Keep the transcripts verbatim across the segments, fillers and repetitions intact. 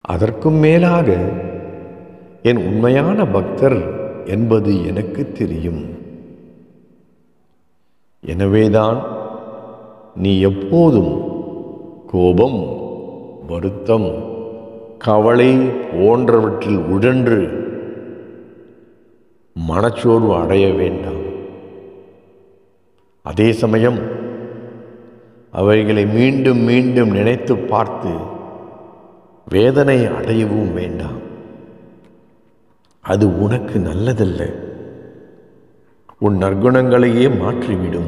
அதற்கும் மேலாக என் உண்மையான பக்தர் என்பது எனக்கு தெரியும். எனவேதான் நீ எப்போதும் கோபம், வருத்தம், கவலை போன்றவற்றில் உழன்று மனச்சோர்வு அடைய வேண்டாம். அதே சமயம் அவைகளை மீண்டும் மீண்டும் நினைத்து பார்த்து வேதனை அடையவும் வேண்டாம். அது உனக்கு நல்லதல்ல. உன் நற்குணங்களையே மாற்றிவிடும்.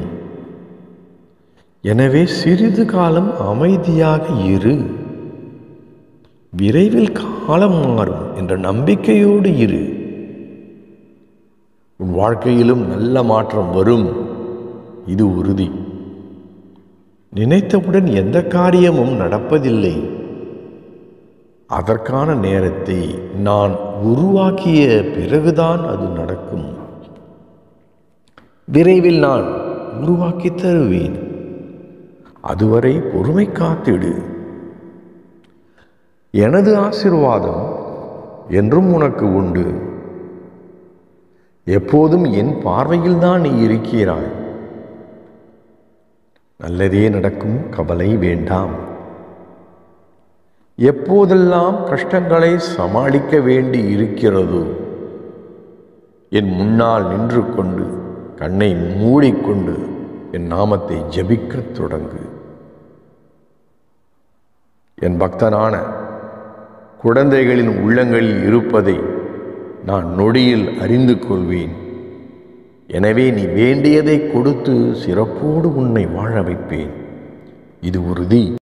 எனவே சிறிது காலம் அமைதியாக இரு. விரைவில் காலம் மாறும் என்ற நம்பிக்கையோடு இரு. உன் வாழ்க்கையிலும் நல்ல மாற்றம் வரும், இது உறுதி. நினைத்தவுடன் எந்த காரியமும் நடப்பதில்லை. அதற்கான நேரத்தை நான் உருவாக்கிய பிறகுதான் அது நடக்கும். விரைவில் நான் உருவாக்கி தருவேன். அதுவரை பொறுமை காத்திடு. எனது ஆசீர்வாதம் என்றும் உனக்கு உண்டு. எப்போதும் என் பார்வையில் தான் நீ இருக்கிறாய். நல்லதே நடக்கும், கவலை வேண்டாம். எப்போதெல்லாம் கஷ்டங்களை சமாளிக்க வேண்டி இருக்கிறதோ என் முன்னால் நின்று கொண்டு கண்ணை மூடிக்கொண்டு என் நாமத்தை ஜபிக்கத் தொடங்கு. என் பக்தனான குழந்தைகளின் உள்ளங்களில் இருப்பதை நான் நொடியில் அறிந்து கொள்வேன். எனவே நீ வேண்டியதை கொடுத்து சிறப்போடு உன்னை வாழ வைப்பேன், இது உறுதி.